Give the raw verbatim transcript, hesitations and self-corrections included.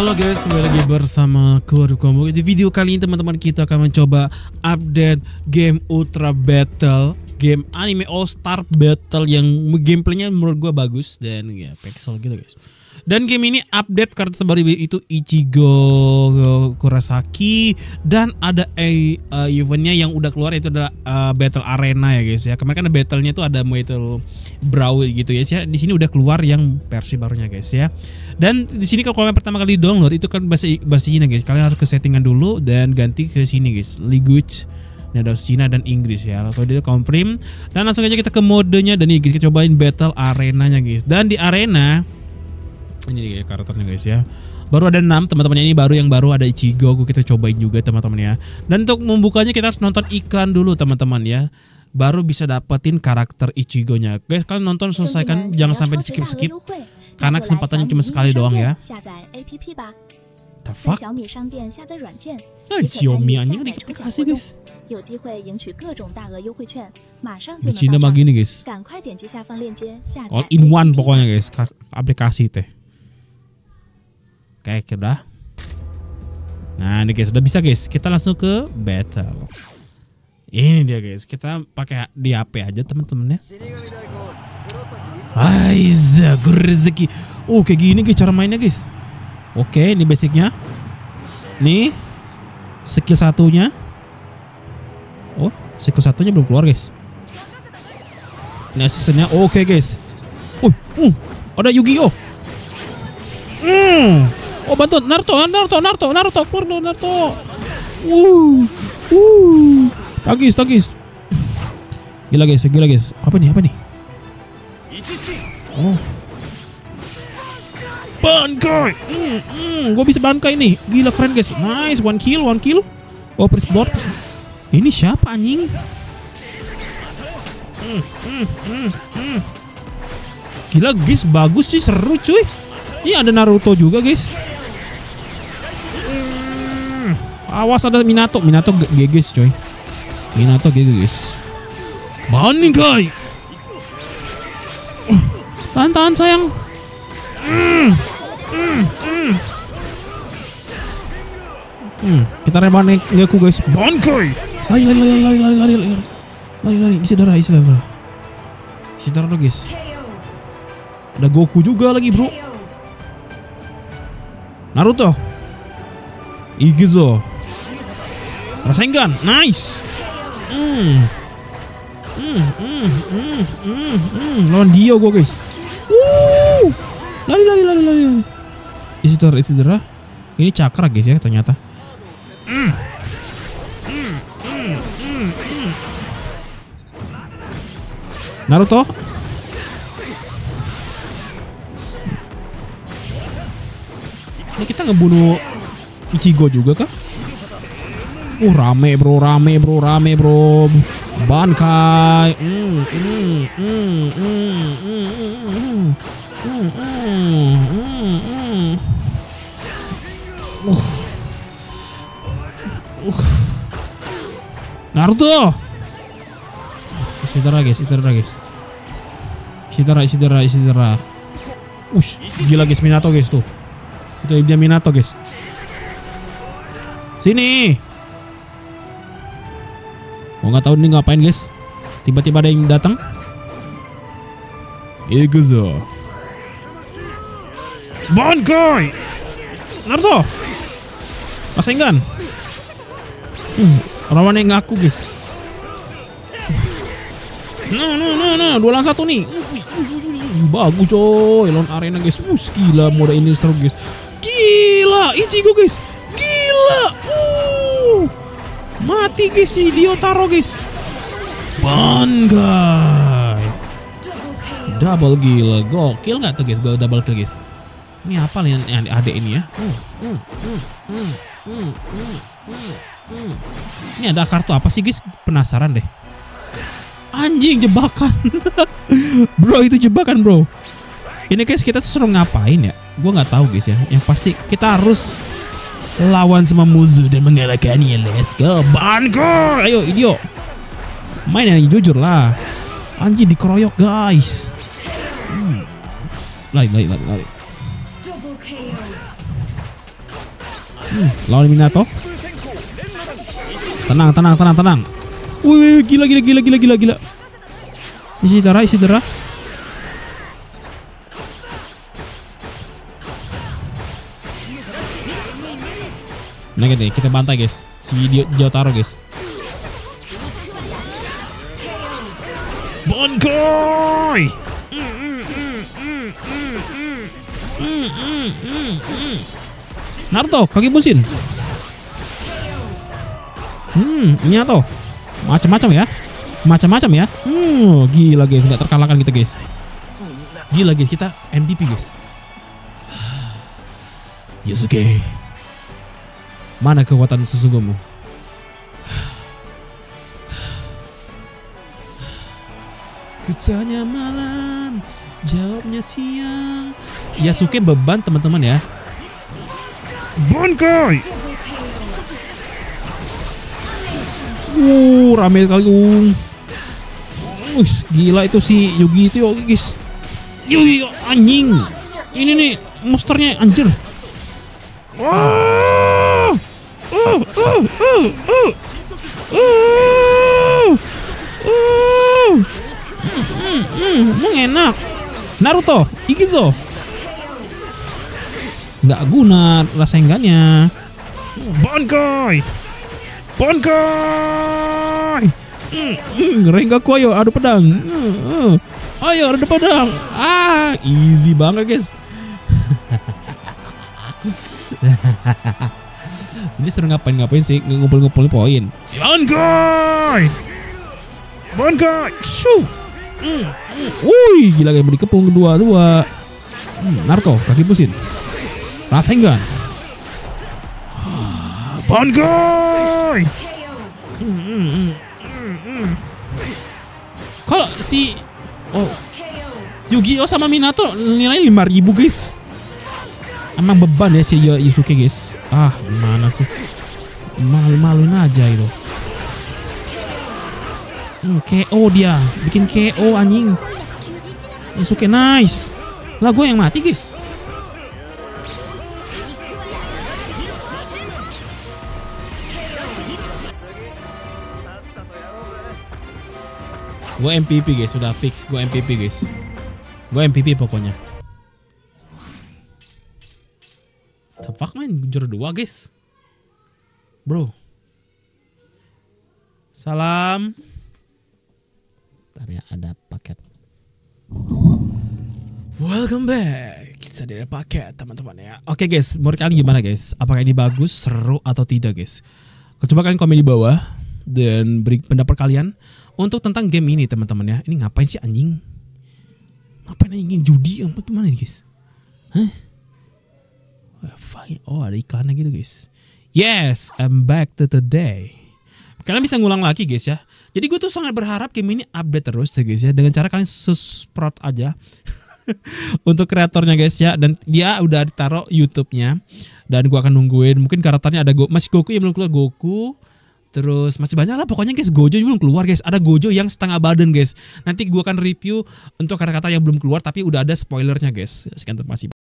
Halo guys, kembali lagi bersama Keluarga Combo. Di video kali ini teman-teman kita akan mencoba update game Ultra Battle, game anime All Star Battle yang gameplaynya menurut gue bagus dan ya pixel gitu guys. Dan game ini update kartu terbaru itu Ichigo Kurosaki dan ada uh, eventnya yang udah keluar itu adalah uh, Battle Arena ya guys ya. Kemarin kan battlenya itu ada Battle Brawl gitu ya. Di sini udah keluar yang versi barunya guys ya. Dan di sini kalau kalian pertama kali download itu kan bahasa bahasa Cina guys. Kalian harus ke settingan dulu dan ganti ke sini guys. Language ada Cina dan Inggris ya. Lalu dia confirm dan langsung aja kita ke modenya dan nih guys kita cobain Battle Arenanya guys. Dan di arena ini nih karakternya guys ya. Baru ada enam teman-teman, ini baru yang baru ada Ichigo, kita cobain juga teman-teman ya. Dan untuk membukanya kita harus nonton iklan dulu teman-teman ya. Baru bisa dapetin karakter Ichigo-nya. Guys, kalian nonton selesaikan, jangan sampai di skip-skip. Karena kesempatannya cuma sekali doang ya. The fuck? Nah, Xiaomi anjing di aplikasi guys. Di Cina mah gini guys. All in one pokoknya guys, aplikasi teh. Oke, udah. Nah, ini guys, udah bisa guys. Kita langsung ke battle. Ini dia guys, kita pakai di H P aja teman-teman ya. Aiza, rezeki. Oh, kayak gini guys cara mainnya guys. Oke, ini basicnya. Nih, skill satunya. Oh, skill satunya belum keluar guys. Ini asisnya. Oke guys. Uh, uh, ada Yu-Gi-Oh. Hmm. Oh, bantu Naruto, Naruto, Naruto, Naruto, Naruto, Naruto. Uh, uh. Tagis, tagis. Gila guys, gila guys. Apa nih, apa nih? Oh. Bankai. Hmm, hmm. Gue bisa bankai nih. Gila keren guys. Nice, one kill, one kill. Oh, press board. Ini siapa anjing? Hmm, hmm, hmm, hmm. Gila guys, bagus sih, seru cuy. Ini ada Naruto juga guys. Hmm. Awas ada Minato, Minato G G coy. Minato G G guys. Bankai. Uh, tahan tahan sayang. Hmm. Hmm. Hmm. Hmm. Kita rebahan Ngeku guys. Bankai. Lari lari lari lari lari lari lari lari lari. Isi darah, isi darah. Isi darah guys. Ada Goku juga lagi bro. Naruto, Ichigo, Rasengan, nice. Hmm, hmm, hmm, hmm, hmm, hmm. Lawan Dio gue guys. Wuh, lari lari lari lari. Isi darah, isi darah. Ini cakra guys ya ternyata. Hmm. Hmm, hmm, hmm, hmm. Naruto. Ini kita ngebunuh Ichigo juga kah? Uh rame bro, rame bro, rame bro. Bankai. Mm, mm, mm, mm, mm, mm, mm, mm, mm. Uh. Uh. Naruto. Isi darah guys, isi darah guys. Isi darah, isi darah, isi darah. Ush, gila guys Minato guys tuh. Itu dia Minato guys. Sini. Gua nggak tahu ini ngapain guys. Tiba-tiba ada yang datang. Ikuzo. Bankai. Naruto. Rasengan. Hmm, lawan yang ngaku guys. No no no no, dua lawan satu nih. Bagus coy, lawan arena guys. Uh, gila mode ini seru guys. Gila, Ichigo guys. Gila. Uh. Mati guys si Diotaro guys. Bangai. Double gila. Gokil nggak tuh guys? Gue double kill guys. Ini apa nih yang adek ini ya? Uh, uh, uh, uh, uh, uh, uh, uh. Ini ada kartu apa sih guys? Penasaran deh. Anjing jebakan. Bro itu jebakan bro. Ini guys kita suruh ngapain ya? Gue nggak tahu guys ya. Yang pasti kita harus lawan sama musuh dan mengalahkannya. Let's go. Bankai. Ayo idiot. Main yang jujur lah. Anjing dikeroyok guys. Hmm. Lari lari lari lari. Hmm, lawan Minato. Tenang, tenang, tenang, tenang. Wih, gila, gila, gila, gila, gila, gila. Isi darah, isi darah. Nah gitu, kita bantai guys. Si Jotaro guys. Bonkai. Naruto, kaki busin. Hmm, Minato. Macam-macam ya. Macam-macam ya. Hmm, gila guys, nggak terkalahkan kita guys. Gila guys, kita M V P guys. Yosuke, mana kekuatan sesungguhmu? Kutanya malam, jawabnya siang. Yasuke beban teman-teman ya. Bonkai. Uh, rame kali um. Wih, gila itu si Yugi itu guys. Yugi anjing. Ini nih monsternya anjir. Oh, oh, oh, oh, oh, oh, oh. Hmm, hmm, hmm, enak. Naruto, Igizo. Nggak guna rasengannya. Bonkai, Bonkai. Hmm, hmm, Rengaku ayo adu pedang. Hmm, hmm. Ayo adu pedang. Ah, easy banget guys. Ini seru ngapain-ngapain sih, ngumpul-ngumpulin poin. Bonkai, Bonkai, shoo. Mm, mm. Wih, gila kayak beri kepung kedua-dua. Hmm, Naruto, kaki busin. Rasengan. Bonkai. Mm, mm, mm, mm. Kalau si oh Yu-Gi-Oh sama Minato nilai lima ribu guys. Emang beban ya si Yusuke guys. Ah, gimana sih? Malu-maluin aja itu. Hmm, K O dia, bikin K O anjing. Yusuke nice. Lah gue yang mati guys. Gue M V P guys, sudah fix gue M V P guys. Gue M V P pokoknya. The fuck man, juara dua guys. Bro. Salam. Bentar ya, ada paket. Welcome back. Kita ada paket teman-teman ya. Oke guys, menurut kalian gimana guys? Apakah ini bagus, seru atau tidak guys? Coba kalian komen di bawah dan beri pendapat kalian untuk tentang game ini teman-teman ya. Ini ngapain sih anjing? Ngapain anjing judi? Apa gimana nih guys? Hah? Oh ada iklannya gitu guys. Yes, I'm back to today. Kalian bisa ngulang lagi guys ya. Jadi gue tuh sangat berharap game ini update terus ya guys ya. Dengan cara kalian subscribe aja untuk kreatornya guys ya. Dan dia udah ditaruh YouTube-nya. Dan gue akan nungguin. Mungkin karakternya ada Go masih Goku yang belum keluar Goku. Terus masih banyak lah pokoknya guys. Gojo belum keluar guys. Ada Gojo yang setengah badan guys. Nanti gue akan review untuk kata-kata yang belum keluar tapi udah ada spoilernya guys. Sekian terima kasih.